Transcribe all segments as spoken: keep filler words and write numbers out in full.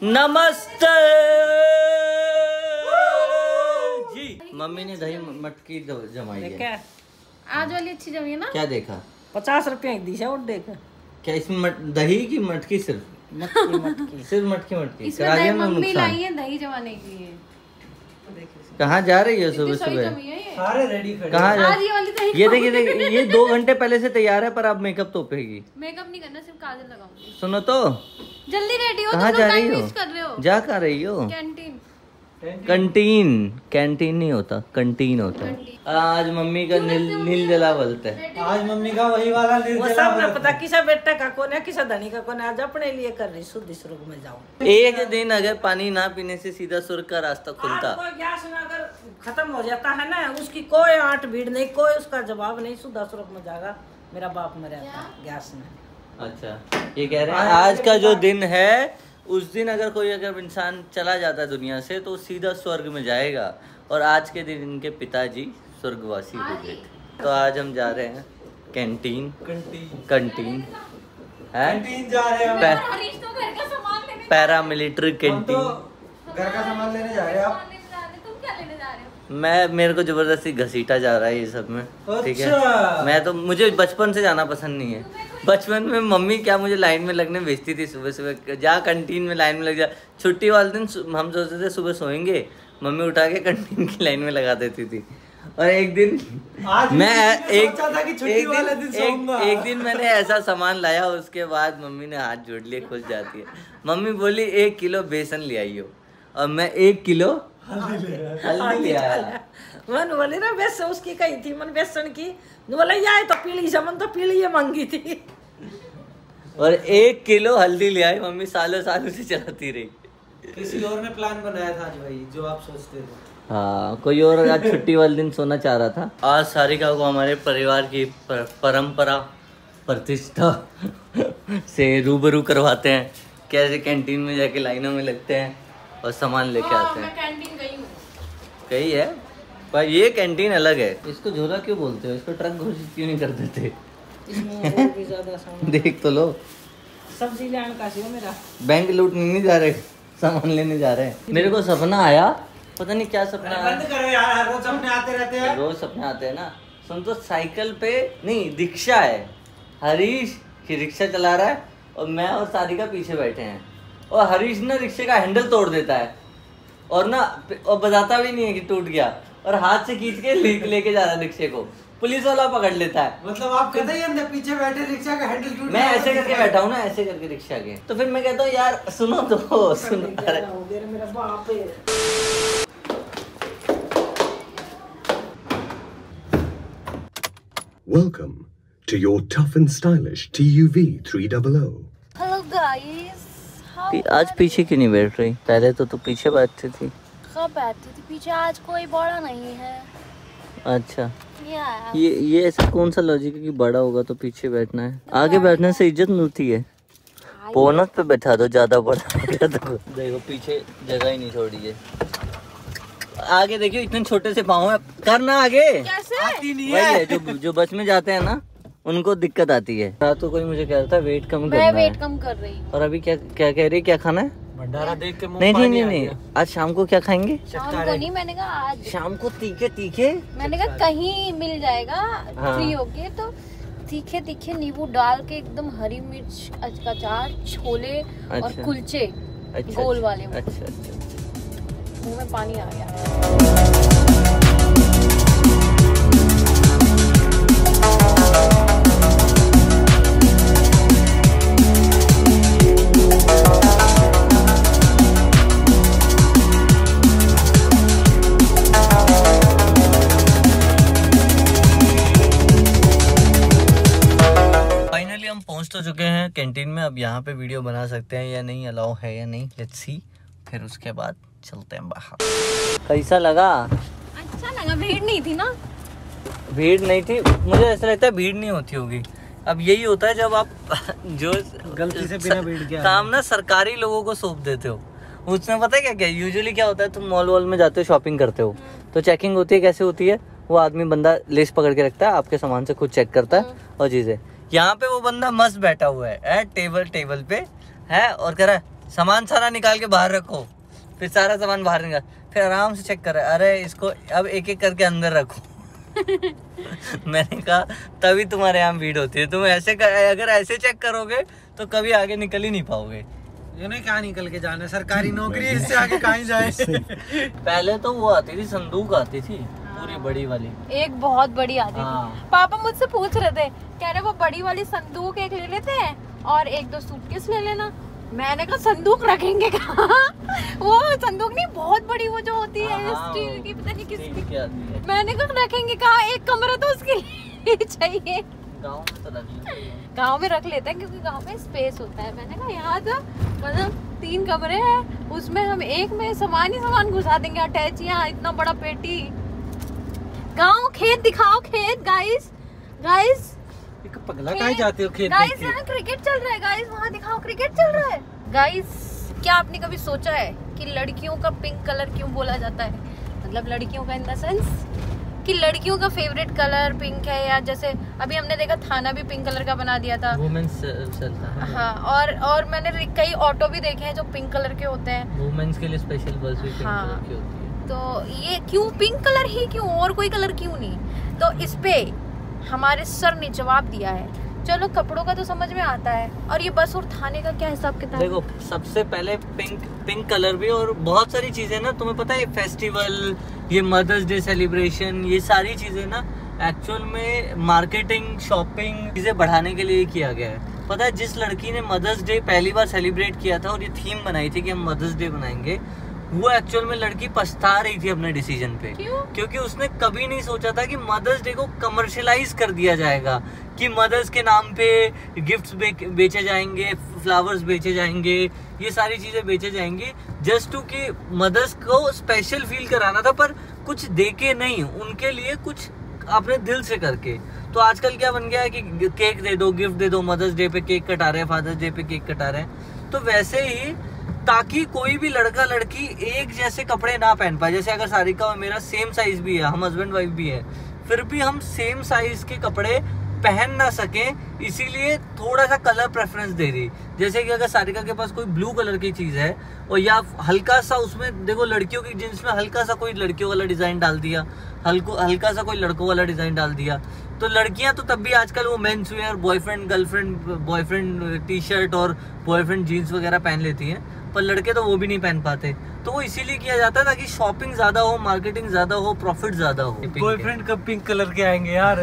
नमस्ते जी। मम्मी ने दही मटकी जमाई है। आज वाली अच्छी जमी है ना। क्या देखा? पचास रुपया एक दी और देखा क्या इसमें मट, दही की मटकी सिर्फ मटकी मटकी सिर्फ मटकी मटकी इसमें दही मम्मी लाई है दही जमाने के लिए। कहाँ जा रही है सुबह सुबह? सारे रेडी कहाँ जा? आज ये वाली दही ये देखिए देखिए ये दो घंटे पहले से तैयार है पर अब मेकअप तोपेगी। मेकअप नहीं करना, सिर्फ काजल लगाऊंगी। सुनो तो जल्दी रेडी हो। कहाँ जा रही हो? कर रहे हो जा कर रही हो? कैंटीन। कंटीन कैंटीन नहीं होता, कंटीन होता है। आज मम्मी का नील नील जला बोलते हैं। आज मम्मी का वही वाला नील जला बोलते हैं। पता किसा बेटा का कौन है किसा धनी का कौन है। आज अपने लिए कर रही शुद्ध स्वर्ग में जाऊं। एक दिन अगर पानी ना पीने से सीधा स्वर्ग का रास्ता खुलता। गैस में अगर खत्म हो जाता है ना उसकी कोई आठ भीड़ नहीं, कोई उसका जवाब नहीं, शुद्ध स्वर्ग में जाएगा। मेरा बाप मरा था गैस में। अच्छा ये कह रहे हैं आज का जो दिन है उस दिन अगर कोई अगर इंसान चला जाता है दुनिया से तो सीधा स्वर्ग में जाएगा। और आज के दिन इनके पिताजी स्वर्गवासी हो गए। तो आज हम जा रहे हैं कैंटीन कैंटीन है कैंटीन जा रहे हैं। पै, पैरामिलिट्री कैंटीन। घर का सामान लेने जा रहे हैं आप? तुम क्या लेने जा रहे हो? मैं मेरे को जबरदस्ती घसीटा जा रहा है ये सब में। ठीक है मैं तो मुझे बचपन से जाना पसंद नहीं है। बचपन में मम्मी क्या मुझे लाइन में लगने भेजती थी सुबह सुबह, जा कैंटीन में लाइन में लग जा। छुट्टी वाले दिन हम सोचते थे सुबह सोएंगे, मम्मी उठा के कैंटीन की लाइन में लगा देती थी। और एक दिन आज मैं एक था कि छुट्टी एक वाले दिन, दिन एक, एक दिन मैंने ऐसा सामान लाया उसके बाद मम्मी ने हाथ जोड़ लिए, खुश जाती है। मम्मी बोली एक किलो बेसन ले आई हो और मैं एक किलो हल्दी ले आया। मन बोले ना बेसन उसकी कही थी मन बेसन की बोला ये तो पीली समन तो पीली ये मांगी थी। और एक किलो हल्दी ले आई मम्मी, सालों सालों से चलाती रही। किसी और ने प्लान बनाया था आज भाई जो आप सोचते थे। हाँ कोई और आज छुट्टी वाले दिन सोना चाह रहा था। आज सारिका को हमारे परिवार की पर, परंपरा प्रतिष्ठा से रूबरू करवाते हैं। कैसे कैंटीन में जाके लाइनों में लगते हैं और सामान लेके आते हैं। मैं कैंटीन गई हूँ। कही है पर ये कैंटीन अलग है। इसको झोला क्यों बोलते हो? इसको ट्रक घोषित क्यों नहीं कर देते? इसमें भी ज्यादा सामान देख तो लो। सब्जी लेने का सी मेरा। बैंक लूटने नहीं जा रहे, सामान लेने जा रहे हैं। मेरे को सपना आया, पता नहीं क्या सपना आया। बंद करो यार, रोज सपने आते रहते हैं। रोज सपने आते हैं ना। सुन तो साइकिल पे नहीं रिक्शा है, हरीश की रिक्शा चला रहा है और मैं और सारिका पीछे बैठे हैं। और हरीश ना रिक्शे का हैंडल तोड़ देता है और ना और बताता भी नहीं है कि टूट गया और हाथ से खींच के लेके ले जा रहा है रिक्शे को। पुलिस वाला पकड़ लेता है। मतलब आप कहते ही अंदर पीछे बैठे रिक्शा का हैंडल टूट मैं ऐसे करके बैठा हूँ ना, ऐसे करके रिक्शा के। तो फिर मैं कहता हूँ यार सुनो तो सुनो। अरे मेरा बाप है। Welcome to your tough and stylish T U V three hundred. Hello guys. आज पीछे क्यों नहीं बैठ रही? पहले तो तू पीछे बैठती थी। कब बैठती थी पीछे? आज कोई बड़ा नहीं है। अच्छा ये ये ऐसा कौन सा लॉजिक है कि बड़ा होगा तो पीछे बैठना है? आगे बैठने से इज्जत मिलती है। बोनस पे बैठा दो, ज्यादा बड़ा तो देखो पीछे जगह ही नहीं छोड़ी है। आगे देखियो इतने छोटे से पाँव है, करना आगे कैसे? आती नहीं वही है। है जो जो बस में जाते हैं ना उनको दिक्कत आती है। तो कोई मुझे कह रहा था वेट कम करना मैं है। वेट कम कर रही हूँ। और अभी क्या क्या कह रही है, क्या खाना है? भंडारा देख के मुंह नहीं नहीं पानी नहीं आ नहीं गया। आज शाम को क्या खाएंगे? शाम को नहीं, मैंने कहा आज। शाम को तीखे तीखे मैंने कहा कहीं मिल जाएगा हाँ। फ्री होके तो तीखे तीखे नींबू डाल के एकदम हरी मिर्च का अचार, छोले और अच्छा। कुलचे अच्छा गोल वाले। अच्छा अच्छा मुंह में पानी आ गया। पहुंच तो चुके हैं कैंटीन में। अब यहाँ पे वीडियो बना सकते हैं या नहीं, अलाउ है या नहीं, लेट्स सी। फिर उसके बाद चलते हैं बाहर। कैसा लगा? अच्छा लगा। भीड़ नहीं थी ना? भीड़ नहीं थी। मुझे ऐसा लगता है भीड़ नहीं होती होगी। अब यही होता है जब आप जो गलती से बिना भीड़ के काम ना सरकारी लोगों को सौंप देते हो। उसमें पता है क्या क्या यूजुअली क्या होता है, तुम मॉल वॉल में जाते हो, शॉपिंग करते हो तो चेकिंग होती है। कैसे होती है? वो आदमी बंदा लिस्ट पकड़ के रखता है, आपके सामान से खुद चेक करता है और चीजें। यहाँ पे वो बंदा मस्त बैठा हुआ है, है टेबल टेबल पे है और कह रहा है सामान सारा निकाल के बाहर रखो, फिर सारा सामान बाहर निकाल, फिर आराम से चेक कर, अरे इसको अब एक एक करके अंदर रखो। मैंने कहा तभी तुम्हारे यहाँ भीड़ होती है, तुम ऐसे कर, अगर ऐसे चेक करोगे तो कभी आगे निकल ही नहीं पाओगे। ये नहीं कहाँ निकल के जाना, सरकारी नौकरी, इससे आगे कहाँ जाए। पहले तो वो आती थी, संदूक आती थी पूरी बड़ी वाली, एक बहुत बड़ी आती हाँ। थी। पापा मुझसे पूछ रहे थे, कह रहे वो बड़ी वाली संदूक एक ले लेते हैं और एक दो सूटकेस ले लेना। मैंने कहा संदूक रखेंगे कहाँ? वो संदूक नहीं, बहुत बड़ी वो जो होती है हाँ, स्टील की, पता नहीं किसकी। क्या आती है। मैंने कहा रखेंगे कहाँ, एक कमरा तो उसके लिए चाहिए। गाँव में तो रख लेते हैं। गाँव में रख लेते हैं क्योंकि गाँव में स्पेस होता है। मैंने कहा यहाँ तो मतलब तीन कमरे हैं, उसमें हम एक में सामान ही सामान घुसा देंगे, अटैचियाँ, इतना बड़ा पेटी। गाँव, खेत दिखाओ, खेत गाइस, गाइस पगला कहाँ जाते हो खेत गाइस, देख के? यहाँ क्रिकेट चल रहा है गाइस, वहाँ दिखाओ क्रिकेट चल रहा है गाइस। क्या आपने कभी सोचा है कि लड़कियों का पिंक कलर क्यों बोला जाता है? मतलब लड़कियों का इन द सेंस कि लड़कियों का फेवरेट कलर पिंक है, या जैसे अभी हमने देखा थाना भी पिंक कलर का बना दिया था। वुमेन्स चलता है। हाँ, और और मैंने कई ऑटो भी देखे हैं जो पिंक कलर के होते हैं। वुमेन्स के लिए स्पेशल बस भी पिंक हाँ। कलर की होती है। तो ये क्यों पिंक कलर ही क्यों, और कोई कलर क्यों नहीं? तो इस पे हमारे सर ने जवाब दिया है। चलो कपड़ों का तो समझ में आता है, और ये बस और थाने का क्या हिसाब किताब? देखो सबसे पहले पिंक पिंक कलर भी, और बहुत सारी चीजें ना, तुम्हें पता है फेस्टिवल, ये मदर्स डे सेलिब्रेशन, ये सारी चीजें ना एक्चुअल में मार्केटिंग, शॉपिंग चीजें बढ़ाने के लिए किया गया है। पता है जिस लड़की ने मदर्स डे पहली बार सेलिब्रेट किया था और ये थीम बनाई थी कि हम मदर्स डे बनाएंगे, वो एक्चुअल में लड़की पछता रही थी अपने डिसीजन पे। क्यों? क्योंकि उसने कभी नहीं सोचा था कि मदर्स डे को कमर्शियलाइज कर दिया जाएगा, कि मदर्स के नाम पे गिफ्ट्स बे, बेचे जाएंगे, फ्लावर्स बेचे जाएंगे, ये सारी चीजें बेचे जाएंगी, जस्ट टू कि मदर्स को स्पेशल फील कराना था, पर कुछ देके नहीं, उनके लिए कुछ अपने दिल से करके। तो आजकल क्या बन गया है कि केक दे दो, गिफ्ट दे दो, मदर्स डे पे केक कटा रहे हैं, फादर्स डे पे केक कटा रहे हैं। तो वैसे ही ताकि कोई भी लड़का लड़की एक जैसे कपड़े ना पहन पाए, जैसे अगर सारिका और मेरा सेम साइज भी है, हम हस्बैंड वाइफ भी है, फिर भी हम सेम साइज के कपड़े पहन ना सके, इसीलिए थोड़ा सा कलर प्रेफरेंस दे रही। जैसे कि अगर सारिका के पास कोई ब्लू कलर की चीज है और या हल्का सा उसमें, देखो लड़कियों की जींस में हल्का सा कोई लड़कियों वाला डिजाइन डाल दिया, हल्को हल्का सा कोई लड़कों वाला डिजाइन डाल दिया, तो लड़कियां तो तब भी आजकल वो men's wear, boyfriend girlfriend boyfriend T shirt और बॉयफ्रेंड जीन्स वगैरह पहन लेती हैं, पर लड़के तो वो भी नहीं पहन पाते। तो वो इसीलिए किया जाता है ताकि शॉपिंग ज्यादा हो, मार्केटिंग ज्यादा हो, प्रॉफिट ज्यादा हो। बॉयफ्रेंड कब पिंक कलर के आएंगे यार?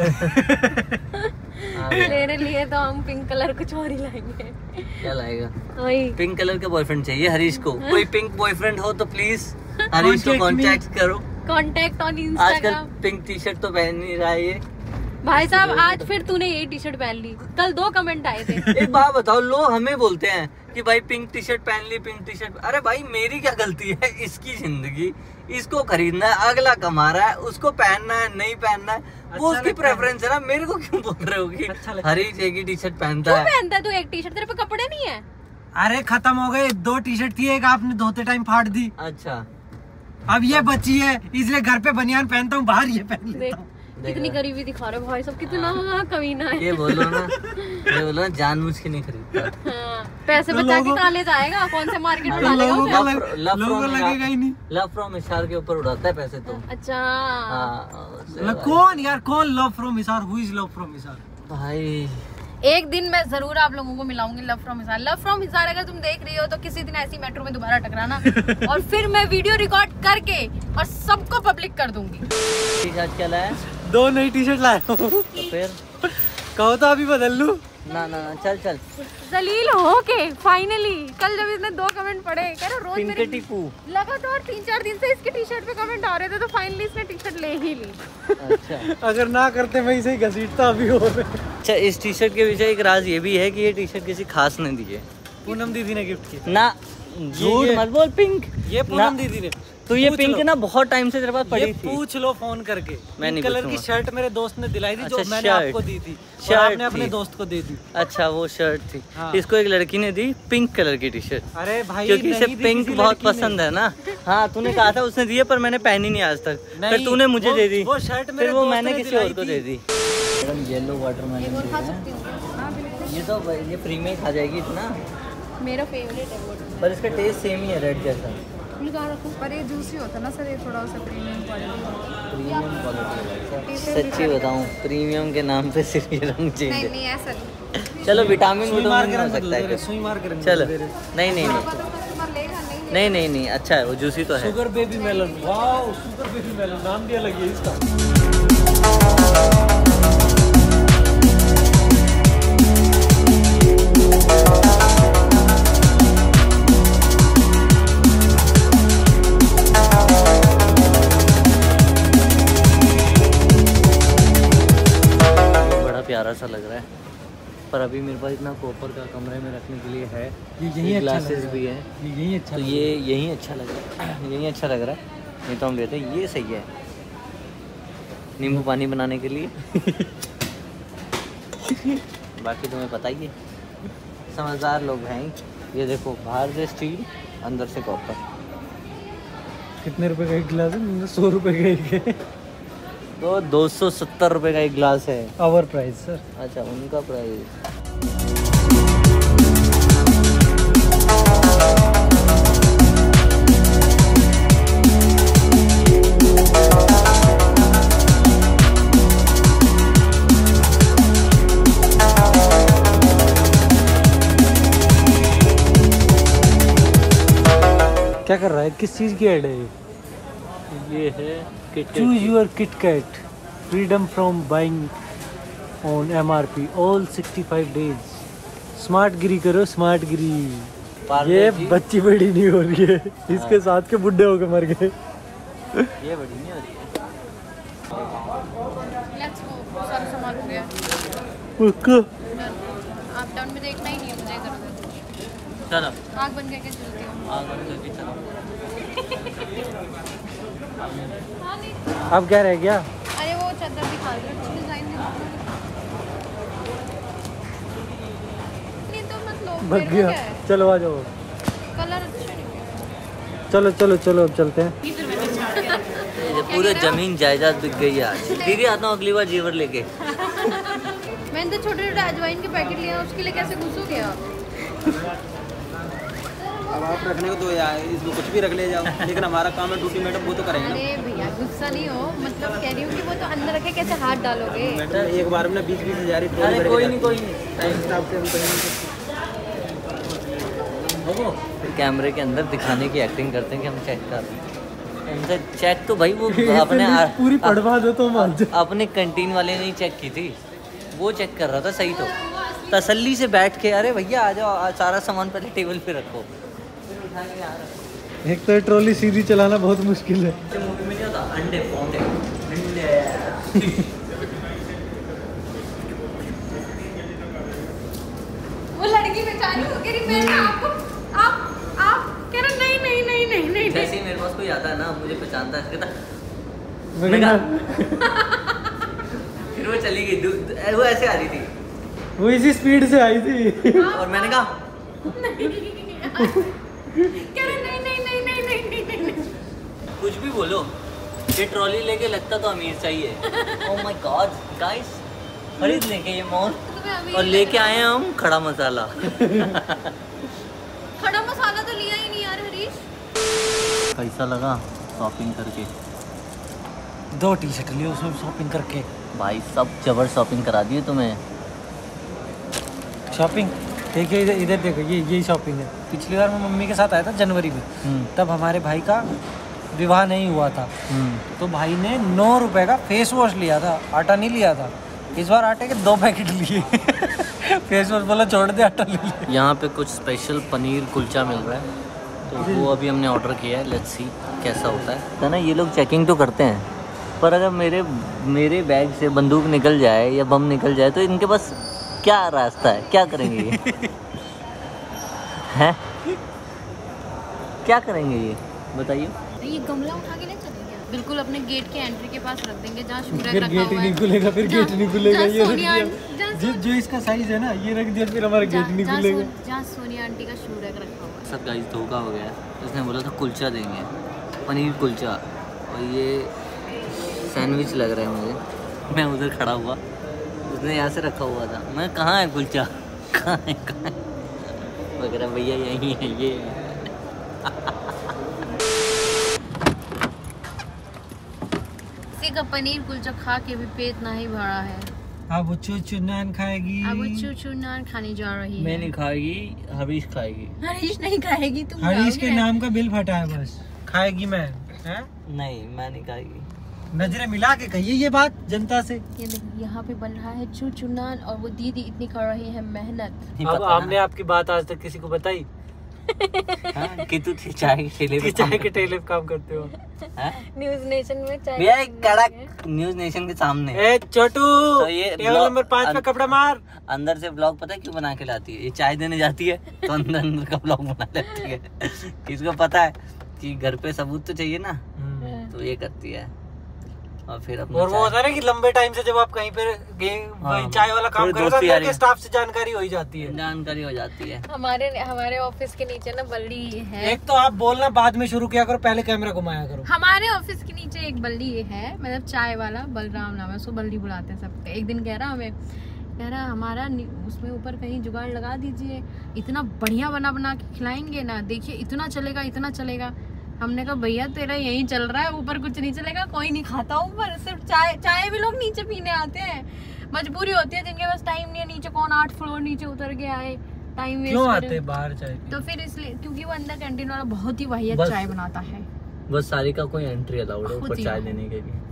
मेरे लिए तो हम पिंक कलर कुछ और ही लाएंगे। क्या लाएगा? वही पिंक कलर का बॉयफ्रेंड चाहिए हरीश को। कोई पिंक बॉयफ्रेंड हो तो प्लीज हरीश को कांटेक्ट करो। कांटेक्ट ऑन आजकल इंस्टाग्राम। पिंक टी शर्ट तो पहन नहीं रहा है ये भाई साहब, आज फिर तूने यही टी शर्ट पहन ली, कल दो कमेंट आए थे। एक बात बताओ, लोग हमें बोलते हैं कि भाई पिंक टी शर्ट पहन ली, पिंक टी शर्ट। अरे भाई मेरी क्या गलती है? इसकी जिंदगी, इसको खरीदना है, अगला कमा रहा है, उसको पहनना है नहीं पहनना है, वो अच्छा उसकी प्रेफरेंस है ना। मेरे को क्यों बोल रहे हो कि अच्छा हरीश एक ही टी शर्ट पहनता क्यों है? पहनता है तू एक टी शर्ट? तेरे पे कपड़े नहीं है? अरे खत्म हो गए, दो टी शर्ट थी, एक आपने धोते टाइम फाड़ दी, अच्छा अब ये बची है, इसलिए घर पे बनियान पहनता हूँ, बाहर ये पहन देख लेता हूँ। कितनी गरीबी दिखा रहे भाई सब, कितना कमीना है। ये बोलो ना, ये बोलो ना, जानबूझ के नहीं खरीदता। हाँ, पैसे तो बचा के लोगों- कहाँ ले जाएगा? कौन से मार्केट में तो डालेगा लोगों उसे? को लव- लग- लव लोगों को from लगेगा ही नहीं। लव फ्रॉम इशार के ऊपर उड़ाता है पैसे तो। अच्छा हाँ, उससे ल- कौन यार, कौन love from Hisar? Who is love from Hisar? भाई एक दिन मैं जरूर आप लोगों को मिलाऊंगी love from Hisar. Love from Hisar अगर तुम देख रही हो तो किसी दिन ऐसी मेट्रो में दोबारा टकराना और फिर मैं वीडियो रिकॉर्ड करके और सबको पब्लिक कर दूंगी। टी शर्ट क्या लाया? दो नई टी शर्ट लाया हूँ। तो फिर कहो तो अभी बदल लूं? ना ना ना, चल चल। जलील हो के फाइनली कल जब इसने दो कमेंट पढ़े, कह रहा रोज मेरे पिंकटी पू। लगातार तीन चार दिन से इसके टी शर्ट पे कमेंट आ रहे थे, तो फाइनली इसने टी शर्ट ले ही ली। अच्छा अगर ना करते मैं इसे ही घसीटता अभी और। अच्छा, इस टी शर्ट के पीछे एक राज ये भी है कि ये टी शर्ट किसी खास ने दी है। पूनम दीदी ने गिफ्ट की। ना झूठ ये- मत बोल, पिंक। ये ना, पूनम दीदी ने। तो ये पूछ पिंक लो। ना बहुत टाइम से तेरे पास ये पड़ी थी। पूछ लो फोन करके। मैं नहीं कलर की पूछूंगा। शर्ट मेरे दोस्त ने दिलाई थी, जो अच्छा, मैंने शर्ट। आपको दी थी और शर्ट आपने अपने थी। दोस्त को दे दी। अच्छा वो शर्ट थी। हाँ। इसको एक लड़की ने दी पिंक कलर की टी शर्ट, अरे भाई क्योंकि इसे नहीं दी पिंक किसी बहुत लड़की ने। पसंद है ना। हाँ तूने कहा था उसने दी है, पर मैंने पहनी नहीं आज तक। नहीं, फिर तूने मुझे वो- दे दी, वो शर्ट मेरे फिर वो दोस्त मैंने ने किसी और दिलाई को थी। दे दी। येलो वाटरमेलन खा सकती हूँ। हाँ, बिल्कुल। ये तो ये फ्री में खा जाएगी इतना। मेरा फेवरेट है वो। पर इसका टेस्ट सेम ही है रेड जैसा। निकाल रखो। पर ये जूसी होता है ना सर, ये थोड़ा सा प्रीमियम क्वालिटी। Premium quality. सच्ची बताऊं, प्रीमियम के नाम पे सिर्फ ये रंग चेंज नहीं है। नहीं ऐसा नहीं। चलो विटामिन विटामिन हो सकता है सुई मार के रंग चलो दे रहे। नहीं नहीं नहीं लेगा नहीं। नहीं नहीं नहीं अच्छा है वो, जूसी तो है। Sugar baby melon, wow sugar baby melon नाम भी अलग है इसका। बड़ा प्यारा सा लग रहा है, पर अभी मेरे पास इतना कॉपर का कमरे में रखने के लिए है। ये यही अच्छा लग ग्लासेस रहा भी है। है, ये यही अच्छा तो लग ये यही अच्छा लग रहा है। यही अच्छा लग रहा है, नहीं तो हम लेते हैं ये सही है नींबू पानी बनाने के लिए। बाकी तुम्हें पता ही है, समझदार लोग हैं। ये देखो बाहर से स्टील, अंदर से कॉपर। कितने रुपए का एक गिलास है? सौ रुपए का एक है। तो दो सौ सत्तर रुपये का एक गिलास है। Our price sir. अच्छा उनका प्राइस। क्या कर रहा है? किस चीज़ की ऐड है ये? ये है choose your KitKat, freedom from buying on M R P all sixty five days. Smart गिरी करो, स्मार्ट गिरी। ये बच्ची बड़ी नहीं हो रही है, इसके साथ के बुढ़े होके मर गए। ये बड़ी नहीं हो रही है। Let's go. सारा सामान हो गया। उसको आप डाउन में देखना ही नहीं है मुझे इधर उधर। चलो आग बंद करके चलती हूँ। आग बंद करके चलो। हाँ नहीं। अब क्या रह गया? अरे वो चादर दिखा रही है, डिजाइन नहीं तो मत लो। भग गया। चलो आ जाओ। कलर अच्छा नहीं है। चलो चलो चलो अब चलते हैं। ये पूरे जमीन जायदाद बिक गई है आज। दीदी आता हूँ अगली बार जेवर लेके। मैंने तो छोटे छोटे अजवाइन के पैकेट लिए, उसके लिए कैसे घुसोगे आप? अब आप रखने को तो यार इसमें कुछ भी रख ले जाओ, लेकिन हमारा काम है ड्यूटी मैडम, वो तो करेंगे ना। अरे भैया गुस्सा नहीं हो, मतलब कह रही हूँ कि वो तो अंदर रखे कैसे हाथ डालोगे? मैडम एक बार में बीस बीस हजार अरे कोई नहीं कोई नहीं। स्टाफ से हम करेंगे। फिर कैमरे के अंदर दिखाने की एक्टिंग करते हैं कि हम चेक कर रहे हैं। उनसे चेक तो भाई वो अपने पूरी पढ़वा दो तो मान जाओ। अपने कैंटीन वाले ने ही चेक की थी, वो चेक कर रहा था सही। तो तसल्ली से बैठ के अरे भैया आ जाओ, आ, सारा सामान पहले टेबल पे रखो। एक तो ट्रॉली सीधी चलाना बहुत मुश्किल है। मूवी में क्या होता, अंडे फोड़े अंडे। वो लड़की बेचारी हो गई, मैं आपको आप आप कह रहे नहीं नहीं नहीं नहीं नहीं। जैसे ही मेरे पास कोई आता है ना, मुझे पहचानता है, कहता मैं कहा, फिर वो चली गई। दू- दू- वो ऐसे आ रही थी वो इसी स्पीड से आई थी। और मैंने कहा कह रहे नहीं नहीं नहीं नहीं नहीं नहीं नहीं। कुछ भी बोलो, ये ट्रॉली लेके लगता तो अमीर चाहिए। ओह माय गॉड गाइस, खरीद लेंगे ये मॉल। तुम्हें अभी और लेके आए हैं हम खड़ा मसाला। खड़ा मसाला तो लिया ही नहीं यार हरीश। कैसा लगा शॉपिंग करके? दो टी शर्ट लिए उसमें शॉपिंग करके। भाई सब जबर शॉपिंग करा दिए तुम्हें। शॉपिंग देखिए इधर इधर देखो, ये यही शॉपिंग है। पिछली बार मैं मम्मी के साथ आया था जनवरी में, तब हमारे भाई का विवाह नहीं हुआ था, तो भाई ने नौ रुपए का फेस वॉश लिया था, आटा नहीं लिया था। इस बार आटे के दो पैकेट लिए। फेस वॉश बोला छोड़ दे, आटा ले लिया। यहाँ पे कुछ स्पेशल पनीर कुलचा मिल रहा है, तो वो अभी हमने ऑर्डर किया है। लेट्स सी कैसा होता है। तो ना ये लोग चेकिंग तो करते हैं, पर अगर मेरे मेरे बैग से बंदूक निकल जाए या बम निकल जाए तो इनके पास क्या रास्ता है? क्या करेंगे ये? हैं? क्या करेंगे ये बताइए? ये गमला उठा के ले चलेंगे, बिल्कुल अपने गेट के एंट्री के पास रख देंगे जहाँ शूरक फिर रखा गेट ही हुआ नहीं है। खुलेगा, फिर गेट नहीं खुलेगा। जहाँ ये रख सोनिया दिया, आंटी- जहाँ जो जो इसका साइज है ना, ये रख दिया, फिर हमारा गेट नहीं जहाँ खुलेगा। सो- जहाँ सोनिया आंटी का शूरक रखा हुआ है। सब गाइस धोखा हो गया। उसने बोला था कुलचा देंगे, पनीर कुलचा, और ये सैंडविच लग रहा है मुझे। मैं उधर खड़ा हुआ, उसने यहाँ से रखा हुआ था। मैं कहाँ है कुलचा, कहाँ है कहाँ है? वगैरह भैया यही है ये। किसी का पनीर कुलचा खा के भी पेट नहीं भरा है। अब उच्चू चुनान खाएगी। अब उच्चू चुनान खाने जा रही है। मैं नहीं खाएगी, हरीश खाएगी। हरीश नहीं खाएगी, तुम हरीश के खाओगे। नाम का बिल फटा है बस। खाएगी मैं है? नहीं मैं नहीं खाएगी। नजरें मिला के कहिए ये बात जनता से। ये देखो यहाँ पे बन रहा है चू चुनान और वो दीदी इतनी कर रही है मेहनत। नहीं अब पता हमने आपकी बात आज तक किसी को बताई हाँ, कि तू चाय के ठेले पे कि चाय के ठेले पे काम करते हो। हाँ? न्यूज नेशन में चाय भैया एक कड़क न्यूज नेशन के सामने ए छोटू तो ये टेबल ब्लॉग- नंबर पाँच पे अं- कपड़ा मार। अंदर से ब्लॉग पता है क्यों बना के लाती है? ये चाय देने जाती है तो अंदर अंदर का ब्लॉग बना लेती है। किसको पता है कि घर पे सबूत तो चाहिए ना, तो ये करती है। और फिर अपना और वो चाय- होता है ना कि लंबे टाइम से जब आप कहीं पे गए हाँ, चाय वाला काम थोड़ी कर रहे दोस्ती हो आ तो रही के है। स्टाफ से जानकारी हो ही जाती है। जानकारी हो जाती है। हमारे हमारे ऑफिस के नीचे ना बल्ली है। एक तो आप बोलना बाद में शुरू किया करो, पहले कैमरा घुमाया करो। हमारे ऑफिस के नीचे एक बल्ली है, मतलब चाय वाला, बलराम नाम है उसको, बल्ली बुलाते हैं सब। एक दिन कह रहा हमें, कह रहा हमारा नि- उसमें ऊपर कहीं जुगाड़ लगा दीजिए, इतना बढ़िया बना बना के खिलाएंगे ना, देखिए इतना चलेगा इतना चलेगा। हमने कहा भैया तेरा यही चल रहा है, ऊपर कुछ नहीं चलेगा, कोई नहीं खाता ऊपर, सिर्फ चाय चाय भी लोग नीचे पीने आते हैं। मजबूरी होती है जिनके पास टाइम नहीं है, नीचे कौन आठ फ्लोर नीचे उतर के आए, टाइम वेस्ट क्यों करे। आते बाहर चाय पीने? तो फिर इसलिए क्योंकि वो अंदर कैंटीन वाला बहुत ही वाहियत बस- चाय बनाता है। बस सारी का कोई एंट्री अलाउड है खुद ऊपर ही चाय है। देने के लिए।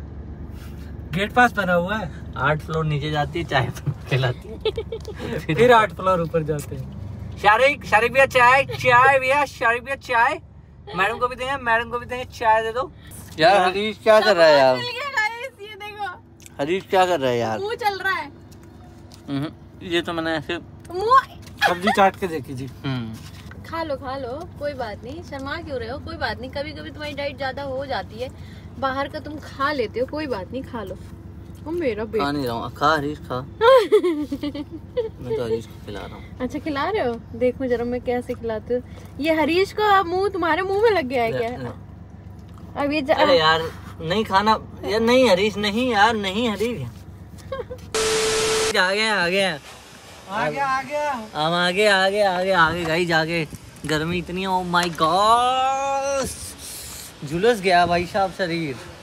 गेट पास बना हुआ है, आठ फ्लोर नीचे जाती है, चाय बना के लाती है। फिर आठ फ्लोर ऊपर जाते हैं। शारिक शारिक भैया चाय, चाय भैया, शारिक भैया चाय। मैडम को भी देंगे, मैडम को भी देंगे, चाय दे दो। यार हरीश क्या कर रहा है यार? मिल गया guys, ये देखो हरीश क्या कर रहा है यार? मुंह चल रहा है, हम्म, ये तो मैंने ऐसे मुंह। सब्जी चाट के देखी जी। हम्म, खा लो खा लो, कोई बात नहीं, शर्मा क्यों रहे हो, कोई बात नहीं, कभी कभी तुम्हारी डाइट ज्यादा हो जाती है, बाहर का तुम खा लेते हो, कोई बात नहीं, खा लो। ओ मेरा खा बेटा, नहीं रहा हूँ, खा हरीश खा। मैं तो हरीश को खिला रहा हूँ। अच्छा खिला रहे हो, देखो जरा मैं कैसे खिलाती हूँ। ये हरीश का मुंह तुम्हारे मुंह में लग गया है क्या? अब ये जा- अरे यार नहीं खाना यार, नहीं हरीश, नहीं यार, नहीं हरीश। आ गया आ गया आ गया आ गया। हम आगे आगे आगे आगे गाइस, आगे गर्मी इतनी है, ओ माय गॉड, झुलस गया भाई साहब शरीर।